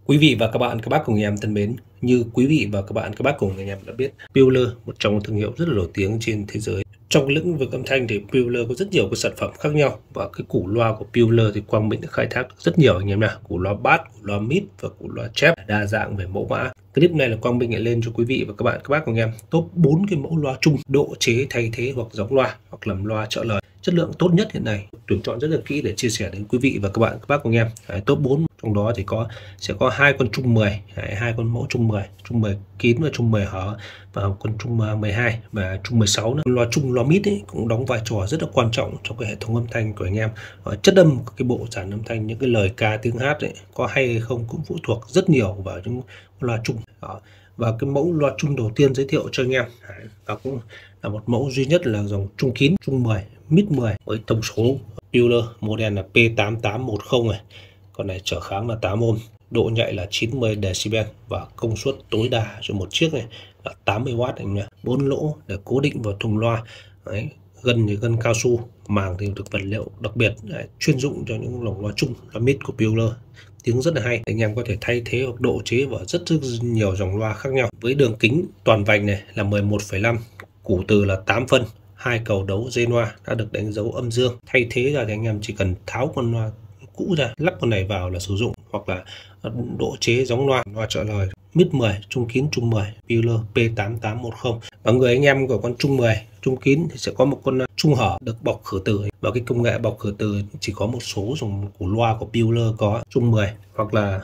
Quý vị và các bác cùng em thân mến, như quý vị và các bác cùng anh em đã biết, Peeler, một trong thương hiệu rất là nổi tiếng trên thế giới. Trong lĩnh vực âm thanh thì Peeler có rất nhiều cái sản phẩm khác nhau, và cái củ loa của Peeler thì Quang Minh đã khai thác được rất nhiều anh em nào, củ loa bass, củ loa mid và củ loa chép đa dạng về mẫu mã. Clip này là Quang Minh lại lên cho quý vị và các bác cùng em top 4 cái mẫu loa chung, độ chế thay thế hoặc giống loa hoặc làm loa trợ lời chất lượng tốt nhất hiện nay, tuyển chọn rất là kỹ để chia sẻ đến quý vị và các bác cùng em. Top 4 trong đó thì sẽ có hai con chung 10, hai con mẫu chung 10 kín và chung 10 hở, và con chung 12 và chung 16 nữa. Loa chung, loa mid ấy cũng đóng vai trò rất là quan trọng trong cái hệ thống âm thanh của anh em. Chất âm, cái bộ dàn âm thanh, những cái lời ca tiếng hát ấy có hay hay không cũng phụ thuộc rất nhiều vào những loa chung. Và cái mẫu loa chung đầu tiên giới thiệu cho anh em và cũng là một mẫu duy nhất là dòng chung kín, chung 10, mid 10 với thông số Peeler model là P8810 này. Con này trở kháng là 8 ohm, độ nhạy là 90 decibel và công suất tối đa cho một chiếc này là 80W anh nhé. 4 lỗ để cố định vào thùng loa. Đấy, gân thì gân cao su, màng thì được vật liệu đặc biệt, chuyên dụng cho những dòng loa chung, loa mid của Peeler. Tiếng rất là hay, anh em có thể thay thế hoặc độ chế vào rất nhiều dòng loa khác nhau. Với đường kính toàn vành này là 11,5, củ từ là 8 phân, hai cầu đấu dây loa đã được đánh dấu âm dương. Thay thế ra thì anh em chỉ cần tháo con loa cũ ra, lắp con này vào là sử dụng, hoặc là độ chế giống loa trợ lời mid 10, chung kín chung 10 Peeler P8810. Và người anh em của con chung 10, chung kín thì sẽ có một con chung hở được bọc khử từ, và cái công nghệ bọc khử từ chỉ có một số dòng của loa của Peeler có. Chung 10 hoặc là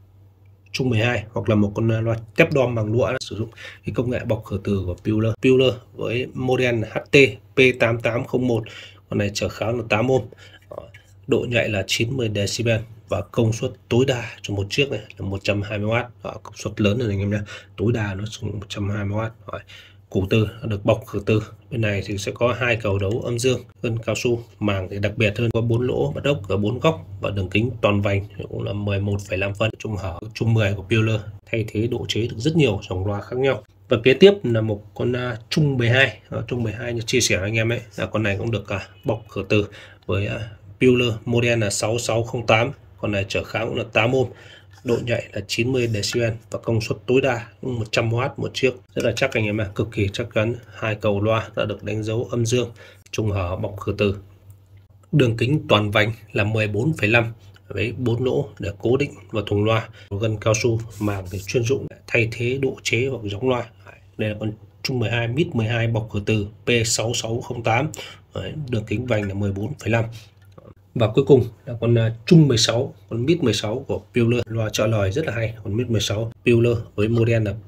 chung 12 hoặc là một con loa tép đom bằng lụa sử dụng cái công nghệ bọc khử từ của Peeler với model HT P8801. Con này trở kháng là 8 ohm, độ nhạy là 90 decibel và công suất tối đa cho một chiếc này là 120W. Công suất lớn rồi anh em nhé, tối đa nó xuống 120W. Củ từ được bọc khử từ. Bên này thì sẽ có hai cầu đấu âm dương, gân cao su, màng thì đặc biệt hơn, có 4 lỗ bắt ốc ở 4 góc và đường kính toàn vành cũng là 11,5 phân. Chung hở chung 10 của Peeler thay thế độ chế được rất nhiều dòng loa khác nhau. Và kế tiếp là một con chung 12. Chung 12 như chia sẻ với anh em ấy, con này cũng được bọc khử từ với Peeler model là 6608. Con này trở kháng cũng là 8 ohm, độ nhạy là 90 decibel và công suất tối đa 100W một chiếc. Rất là chắc anh em ạ, cực kỳ chắc chắn. Hai cầu loa đã được đánh dấu âm dương, chung hở bọc khử từ. Đường kính toàn vành là 14,5 với 4 lỗ để cố định vào thùng loa. Gân cao su, màng thì chuyên dụng thay thế độ chế hoặc giống loa. Đây là con chung 12 mid 12 bọc khử từ P6608. Đường kính vành là 14,5. Và cuối cùng là con chung 16, con mid 16 của Peeler, loa trợ lời rất là hay. Con mid 16 Peeler với model là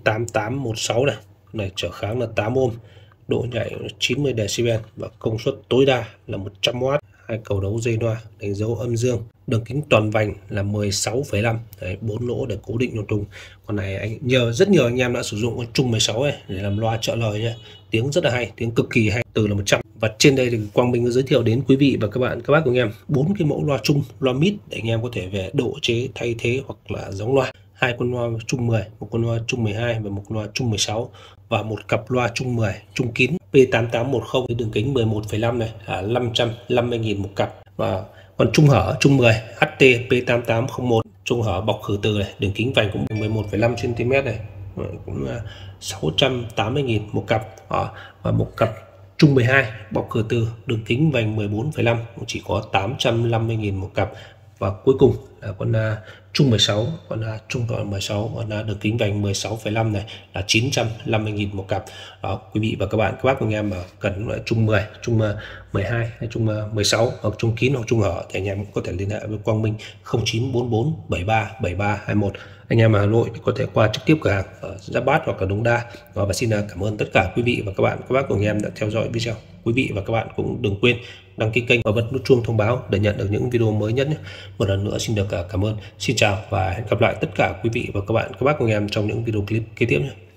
P8816 này. Con này trở kháng là 8 ohm, độ nhạy 90 decibel và công suất tối đa là 100W. Hai cầu đấu dây loa đánh dấu âm dương. Đường kính toàn vành là 16,5. Đấy, 4 lỗ để cố định vào thùng. Con này rất nhiều anh em đã sử dụng con chung 16 này để làm loa trợ lời nha. Tiếng rất là hay, tiếng cực kỳ hay, từ là 100. Và trên đây thì Quang Minh giới thiệu đến quý vị và các bác của anh em 4 cái mẫu loa chung, loa mid để anh em có thể về độ chế thay thế hoặc là giống loa. Hai con loa chung 10, một con loa chung 12 và một loa chung 16, và một cặp loa chung 10 chung kín P8810 với đường kính 11,5 này là 550.000 một cặp. Và còn chung hở chung 10 HT P8801, chung hở bọc khử từ này, đường kính vành cũng 11,5 cm này, cũng là 680.000 một cặp. Và một cặp chung 12 bọc khử từ, đường kính vành 14,5 cũng chỉ có 850.000 một cặp. Và cuối cùng là con chung 16, con chung 16, con đường kính vành 16,5 này là 950.000 một cặp. Đó, quý vị và các bác của anh em mà cần loại chung 10, chung 12 hay chung 16 hoặc chung kín hoặc chung hở thì anh em cũng có thể liên hệ với Quang Minh 0944 73 7321. Anh em ở Hà Nội thì có thể qua trực tiếp cửa hàng ở Giáp Bát hoặc ở Đống Đa. Và xin cảm ơn tất cả quý vị và các bác của anh em đã theo dõi video. Quý vị và các bạn cũng đừng quên đăng ký kênh và bật nút chuông thông báo để nhận được những video mới nhất nhé. Một lần nữa xin được cảm ơn, xin chào và hẹn gặp lại tất cả quý vị và các bác của anh em trong những video clip kế tiếp nhé.